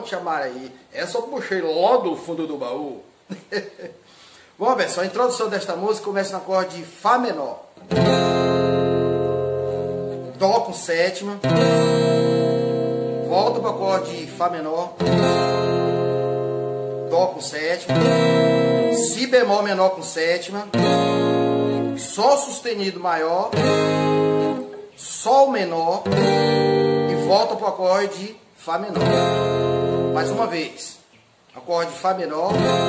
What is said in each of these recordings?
Tia Maria. Essa eu puxei logo do fundo do baú. Bom, pessoal, a introdução desta música começa no acorde de Fá menor. Dó com sétima. Volta para o acorde de Fá menor. Dó com sétima. Si bemol menor com sétima. Sol sustenido maior. Sol menor. E volta para o acorde de Fá menor. Mais uma vez. Acorde de Fá menor.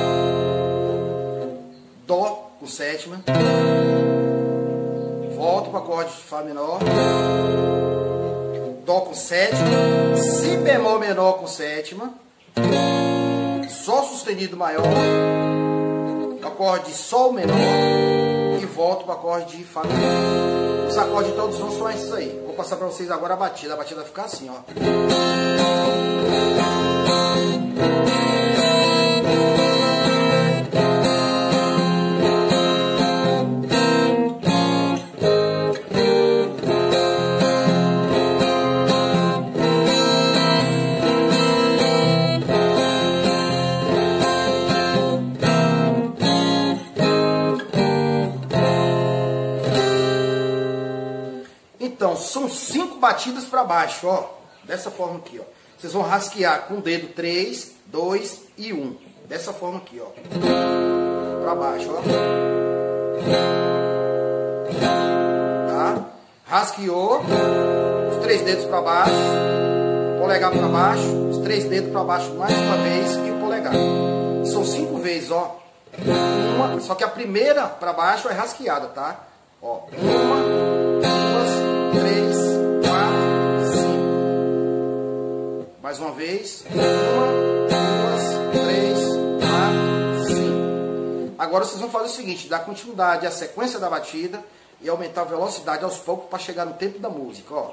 Dó com sétima. Volta para o acorde de Fá menor. Dó com sétima. Si bemol menor com sétima. Sol sustenido maior. Acorde de Sol menor. E volta para o acorde de Fá menor. Os acordes de introdução são esses aí. Vou passar para vocês agora a batida. A batida vai ficar assim, ó. Então, são 5 batidas para baixo, ó. Dessa forma aqui, ó. Vocês vão rasquear com o dedo 3, 2 e 1. Dessa forma aqui, ó. Para baixo, ó. Tá? Rasqueou. Os 3 dedos para baixo. Polegar para baixo. Os 3 dedos para baixo mais uma vez. E o polegar. São 5 vezes, ó. Uma, só que a primeira para baixo é rasqueada, tá? Ó. 1, 2, 3, 4, 5. Mais uma vez. 1, 2, 3, 4, 5. Agora vocês vão fazer o seguinte: dar continuidade à sequência da batida e aumentar a velocidade aos poucos para chegar no tempo da música, ó.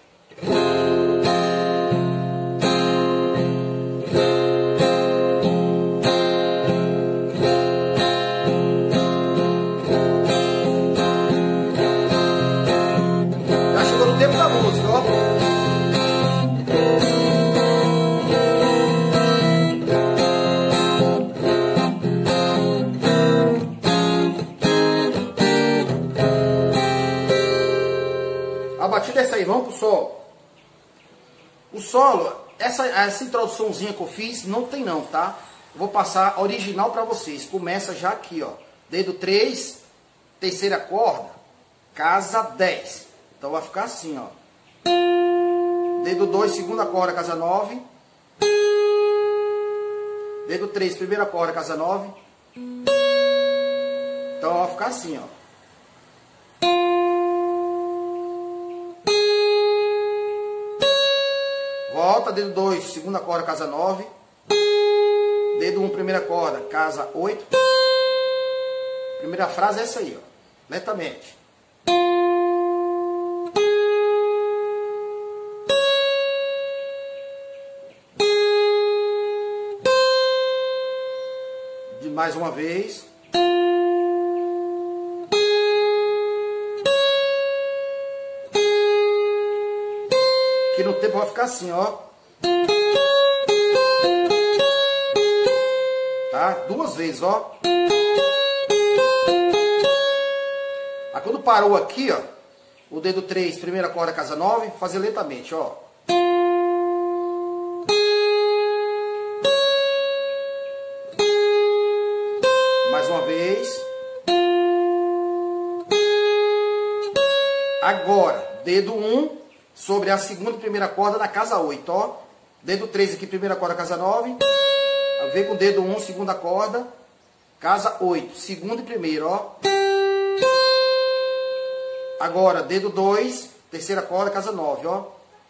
A batida é essa aí, vamos pro solo. O solo, essa introduçãozinha que eu fiz, não tem não, tá? Eu vou passar a original pra vocês. Começa já aqui, ó. Dedo 3, terceira corda, casa 10. Então vai ficar assim, ó. Dedo 2, segunda corda, casa 9. Dedo 3, primeira corda, casa 9. Então vai ficar assim, ó. Volta, dedo 2, segunda corda, casa 9. Dedo 1, primeira corda, casa 8. Primeira frase é essa aí, ó. Lentamente. Mais uma vez. Que no tempo vai ficar assim, ó. Tá? 2 vezes, ó. Aí quando parou aqui, ó, o dedo 3, primeira corda, casa 9, fazer lentamente, ó. Mais uma vez. Agora, dedo 1 sobre a segunda e primeira corda na casa 8, ó. Dedo 3 aqui, primeira corda, casa 9. Vem com o dedo 1, segunda corda, casa 8. Segunda e primeira, ó. Agora, dedo 2, terceira corda, casa 9, ó.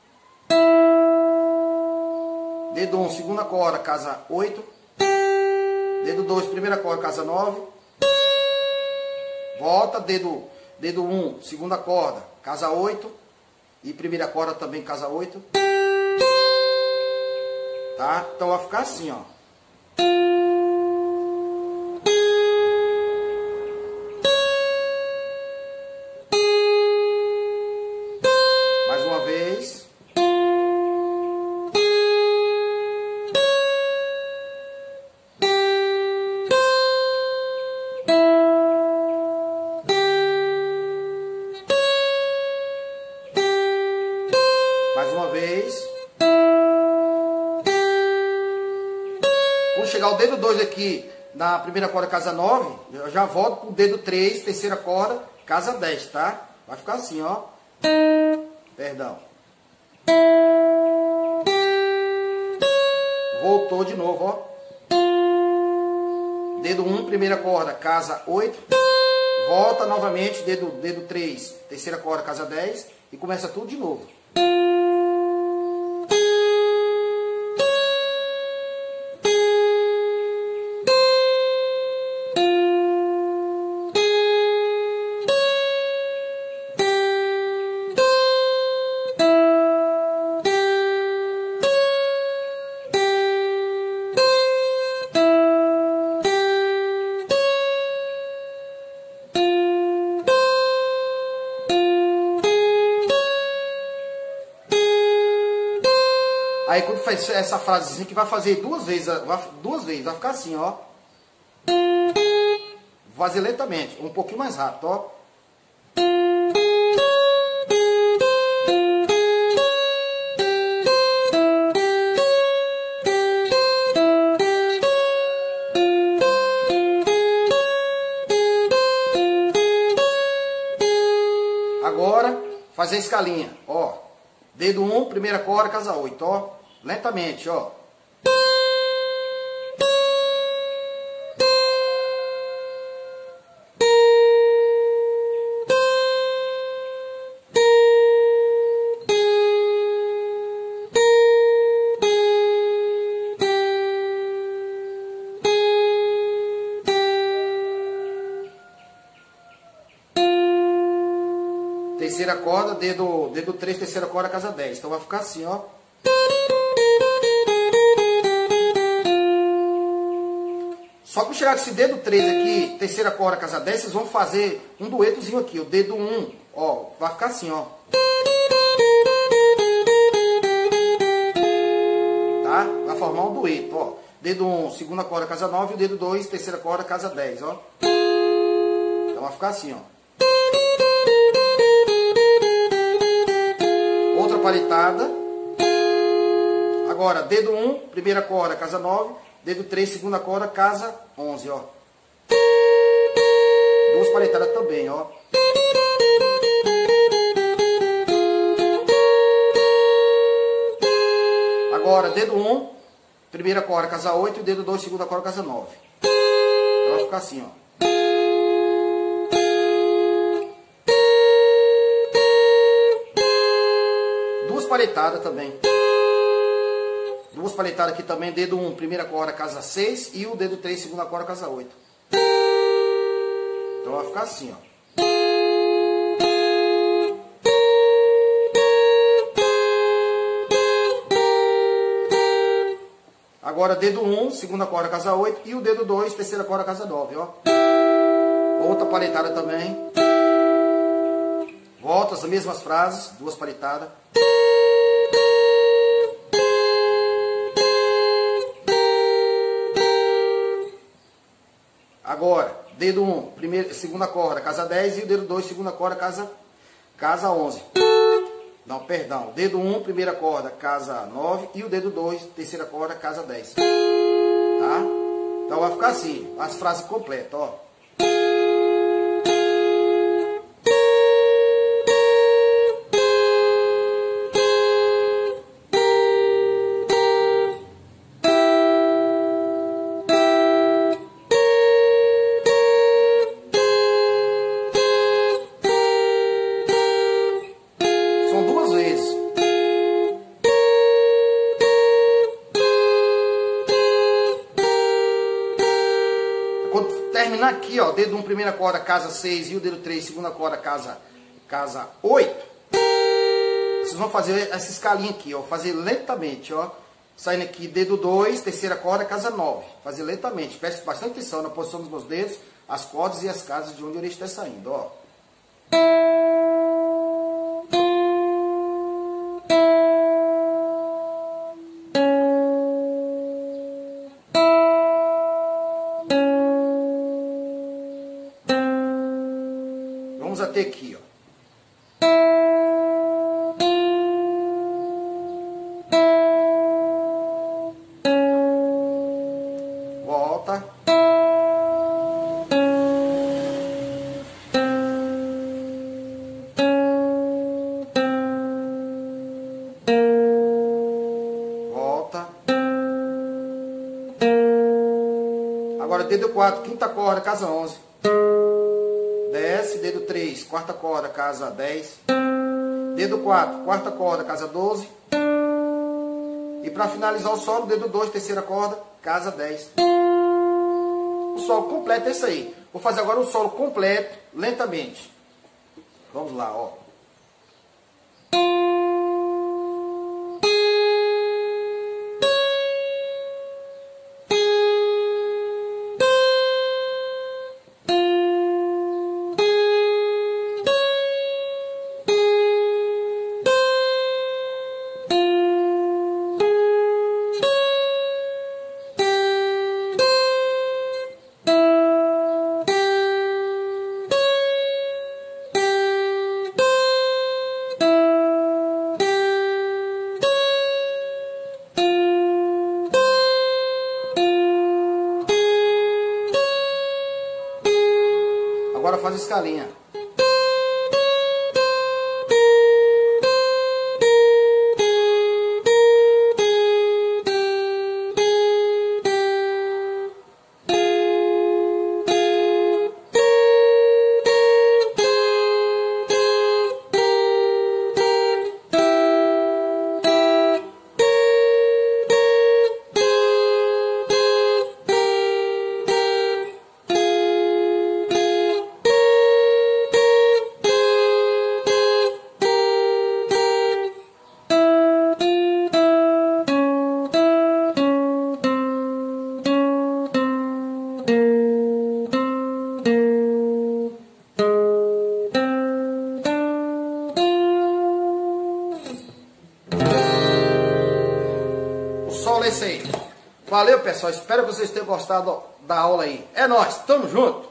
Dedo 1, segunda corda, casa 8. Dedo 2, primeira corda, casa 9. Volta, dedo 1, segunda corda, casa 8. E primeira corda também, casa 8. Tá? Então vai ficar assim, ó. Mais uma vez. uma vez. Quando chegar o dedo 2 aqui na primeira corda, casa 9, eu já volto pro dedo 3, terceira corda, casa 10, tá? Vai ficar assim, ó. Perdão. Voltou de novo, ó. Dedo 1, primeira corda, casa 8. Volta novamente, dedo 3, terceira corda, casa 10. E começa tudo de novo. Aí quando faz essa frasezinha que vai fazer duas vezes, vai ficar assim, ó. Vou fazer lentamente, um pouquinho mais rápido, ó. Agora, fazer a escalinha, ó. Dedo 1, primeira corda, casa 8, ó. Lentamente, ó. Terceira corda, dedo 3, terceira corda, casa 10. Então vai ficar assim, ó. Só que chegar esse dedo 3 aqui, terceira corda, casa 10, vocês vão fazer um duetozinho aqui. O dedo 1, ó, vai ficar assim, ó. Tá? Vai formar um dueto, ó. Dedo 1, segunda corda, casa 9, e o dedo 2, terceira corda, casa 10, ó. Então vai ficar assim, ó. Outra palitada. Agora, dedo 1, primeira corda, casa 9. Dedo 3, segunda corda, casa 11, ó. Duas palhetadas também, ó. Agora, dedo 1, primeira corda, casa 8. E dedo 2, segunda corda, casa 9. Então vai ficar assim, ó. Duas palhetadas também. Duas palhetadas aqui também, dedo 1, primeira corda, casa 6, e o dedo 3, segunda corda, casa 8. Então vai ficar assim, ó. Agora dedo 1, segunda corda, casa 8, e o dedo 2, terceira corda, casa 9, ó. Outra palhetada também. Volta as mesmas frases, duas palhetadas. Agora, dedo 1, segunda corda, casa 10, e o dedo 2, segunda corda, casa 11. Não, perdão. Dedo 1, primeira corda, casa 9, e o dedo 2, terceira corda, casa 10. Tá? Então vai ficar assim, as frases completas, ó. Terminar aqui, ó, dedo 1, primeira corda, casa 6, e o dedo 3, segunda corda, casa 8. Vocês vão fazer essa escalinha aqui, ó, fazer lentamente, ó. Saindo aqui, dedo 2, terceira corda, casa 9. Fazer lentamente. Preste bastante atenção na posição dos meus dedos, as cordas e as casas de onde ele está saindo, ó. Vamos até aqui, ó. dedo 4, quinta corda, casa 11. Desce, dedo 3, quarta corda, casa 10. Dedo 4, quarta corda, casa 12. E para finalizar o solo, dedo 2, terceira corda, casa 10. O solo completo é isso aí. Vou fazer agora o solo completo, lentamente. Vamos lá, ó. Agora faz a escalinha. Solo é esse aí. Valeu, pessoal. Espero que vocês tenham gostado da aula aí. É nóis. Tamo junto.